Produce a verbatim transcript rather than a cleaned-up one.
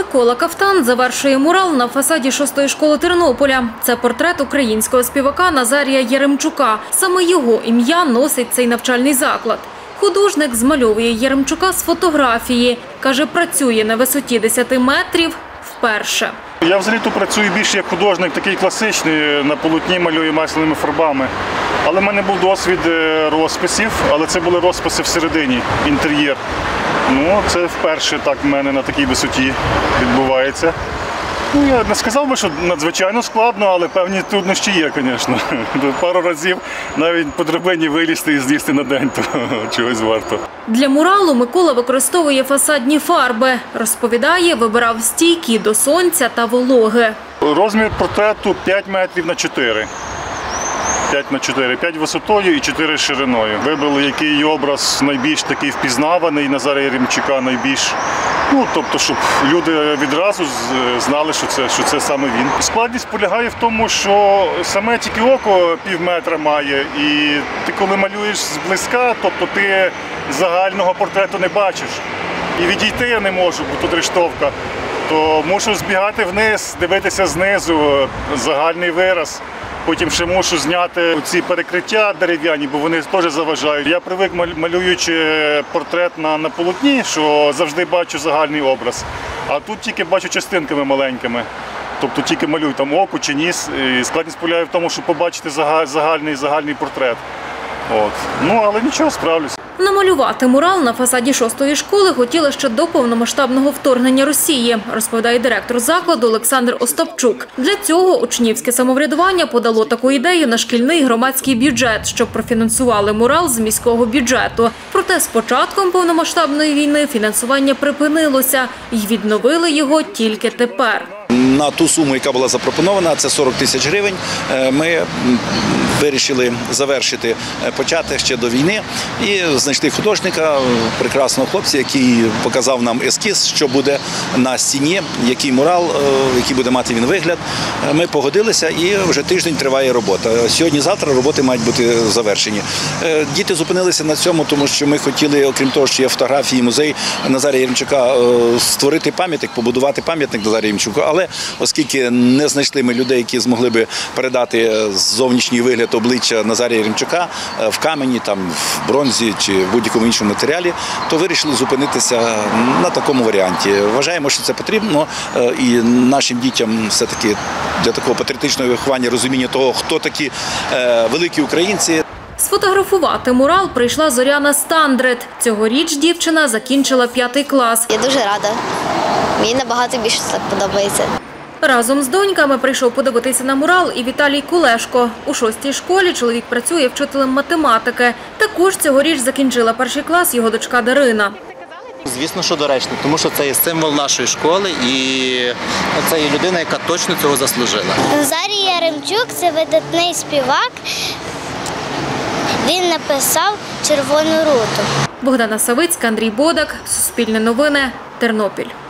Микола Кафтан завершує мурал на фасаді шостої школи Тернополя. Це портрет українського співака Назарія Яремчука. Саме його ім'я носить цей навчальний заклад. Художник змальовує Яремчука з фотографії. Каже, працює на висоті десяти метрів вперше. Я взагалі-то працюю більше як художник, такий класичний, на полотні малюю масляними фарбами. Але в мене був досвід розписів, але це були розписи всередині, інтер'єр. Ну, це вперше так в мене на такій висоті відбувається. Ну, я не сказав би, що надзвичайно складно, але певні труднощі є, звісно. Пару разів навіть по драбині вилізти і злізти на день, то чогось варто. Для муралу Микола використовує фасадні фарби. Розповідає, вибирав стійкі до сонця та вологи. Розмір портрету п'ять метрів на чотири. п'ять на чотири. п'ять висотою і чотири шириною. Вибрали, який образ найбільш такий впізнаваний, Назарія Яремчука найбільш. Ну, тобто, щоб люди відразу знали, що це, що це саме він. Складність полягає в тому, що саме тільки око пів метра має, і ти коли малюєш зблизька, тобто ти загального портрету не бачиш. І відійти я не можу, бо тут рештовка. То мушу збігати вниз, дивитися знизу, загальний вираз. Потім ще мушу зняти ці перекриття дерев'яні, бо вони теж заважають. Я привик, малюючи портрет на, на полотні, що завжди бачу загальний образ. А тут тільки бачу частинками маленькими. Тобто тільки малюю там око чи ніс. І складність полягає в тому, щоб побачити загальний, загальний портрет. От. Ну, але нічого, справлюсь. Намалювати мурал на фасаді шостої школи хотіли ще до повномасштабного вторгнення Росії, розповідає директор закладу Олександр Остапчук. Для цього учнівське самоврядування подало таку ідею на шкільний громадський бюджет, щоб профінансували мурал з міського бюджету. Проте з початком повномасштабної війни фінансування припинилося і відновили його тільки тепер. На ту суму, яка була запропонована, це сорок тисяч гривень, ми вирішили завершити, почати ще до війни і знайшли художника, прекрасного хлопця, який показав нам ескіз, що буде на стіні, який мурал, який буде мати він вигляд. Ми погодилися і вже тиждень триває робота. Сьогодні-завтра роботи мають бути завершені. Діти зупинилися на цьому, тому що ми хотіли, окрім того, що є фотографії, музей Назарія Яремчука, створити пам'ятник, побудувати пам'ятник Назарія Яремчука. Але оскільки не знайшли ми людей, які змогли би передати зовнішній вигляд обличчя Назарія Яремчука в камені, там, в бронзі чи в будь-якому іншому матеріалі, то вирішили зупинитися на такому варіанті. Вважаємо, що це потрібно, і нашим дітям все-таки для такого патріотичного виховання, розуміння того, хто такі великі українці. Сфотографувати мурал прийшла Зоряна Стандрет. Цьогоріч дівчина закінчила п'ятий клас. Я дуже рада. Мені набагато більше це подобається. Разом з доньками прийшов подивитися на мурал і Віталій Кулешко. У шостій школі чоловік працює вчителем математики. Також цьогоріч закінчила перший клас його дочка Дарина. Звісно, що доречно, тому що це є символ нашої школи і це є людина, яка точно цього заслужила. Назарій Яремчук – це видатний співак. Він написав «Червону руту». Богдана Савицька, Андрій Бодак, Суспільне новини, Тернопіль.